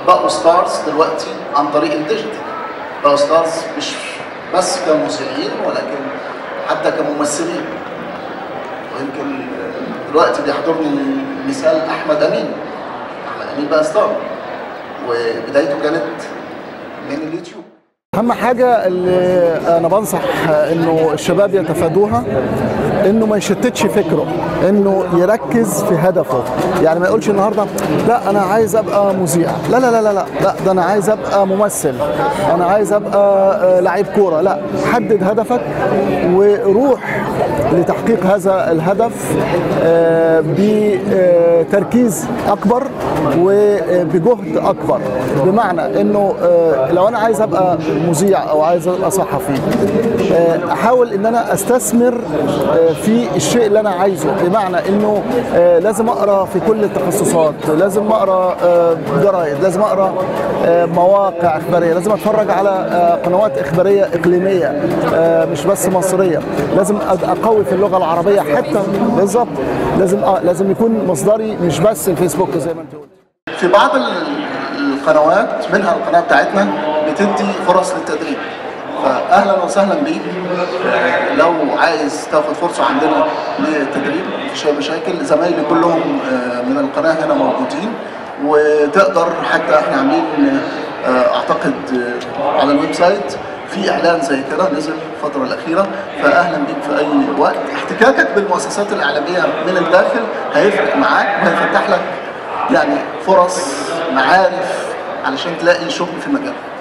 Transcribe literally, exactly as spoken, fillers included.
بقوا ستارز دلوقتي عن طريق الديجيتال. بقوا ستارز مش بس كمذيعين ولكن حتى كممثلين. ويمكن دلوقتي بيحضرني مثال احمد امين. احمد امين بقى ستار وبدايته كانت من اليوتيوب. اهم حاجه اللي انا بنصح انه الشباب يتفادوها انه ما يشتتش فكره، انه يركز في هدفه. يعني ما يقولش النهارده لا انا عايز ابقى مذيع، لا لا لا لا لا لا ده انا عايز ابقى ممثل، انا عايز ابقى لعيب كوره. لا، حدد هدفك وروح لتحقيق هذا الهدف بتركيز اكبر وبجهد اكبر. بمعنى انه لو انا عايز ابقى مذيع او عايز ابقى صحفي، احاول ان انا استثمر في الشيء اللي انا عايزه. بمعنى انه لازم اقرا في كل التخصصات، لازم اقرا جرايد، لازم اقرا مواقع اخباريه، لازم اتفرج على قنوات اخباريه اقليميه مش بس مصريه، لازم اقوي في اللغه العربيه حتى. بالظبط، لازم اه لازم يكون مصدري مش بس الفيسبوك زي ما انت قلت. في بعض القنوات منها القناه بتاعتنا بتدي فرص للتدريب، فاهلا وسهلا بيك. لو عايز تاخد فرصه عندنا للتدريب مفيش اي مشاكل، زمايلي كلهم من القناه هنا موجودين، وتقدر حتى احنا عاملين اعتقد على الويب سايت في اعلان زي كده نزل الفتره الاخيره، فاهلا بيك في اي وقت. احتكاكك بالمؤسسات الاعلاميه من الداخل هيفرق معاك وهيفتح لك يعني فرص معارف علشان تلاقي شغل في مجالك.